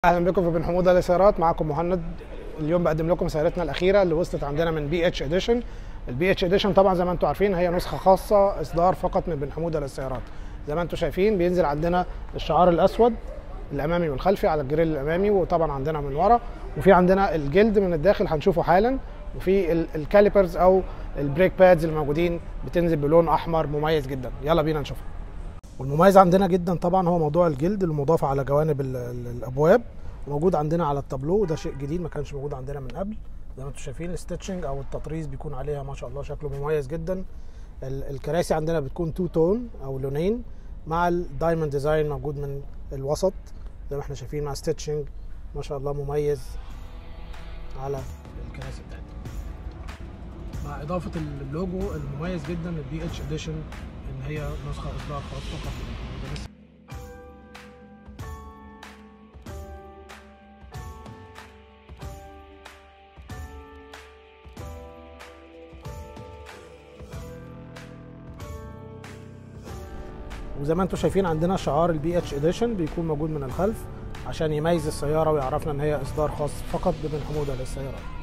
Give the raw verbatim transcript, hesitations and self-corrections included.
اهلا بكم في بن حموده للسيارات. معاكم مهند. اليوم بقدم لكم سيارتنا الاخيره اللي وصلت عندنا من بي اتش اديشن. البي اتش اديشن طبعا زي ما انتم عارفين هي نسخه خاصه اصدار فقط من بن حموده للسيارات. زي ما انتم شايفين بينزل عندنا الشعار الاسود الامامي والخلفي على الجريل الامامي، وطبعا عندنا من ورا، وفي عندنا الجلد من الداخل هنشوفه حالا، وفي الكاليبرز او البريك بادز الموجودين بتنزل بلون احمر مميز جدا. يلا بينا نشوفها. والمميز عندنا جدا طبعا هو موضوع الجلد المضاف على جوانب الابواب، موجود عندنا على التابلو، وده شيء جديد ما كانش موجود عندنا من قبل. زي ما انتم شايفين الستيتشنج او التطريز بيكون عليها ما شاء الله شكله مميز جدا. الكراسي عندنا بتكون تو تون او لونين مع الدايموند ديزاين موجود من الوسط زي ما احنا شايفين، مع ستيتشنج ما شاء الله مميز على الكراسي بتاعتنا، مع اضافه اللوجو المميز جدا للبي اتش اديشن ان هي نسخه اصدار خاص فقط. وزي ما انتم شايفين عندنا شعار البي اتش اديشن بيكون موجود من الخلف عشان يميز السياره ويعرفنا ان هي اصدار خاص فقط ببن حموده للسيارات.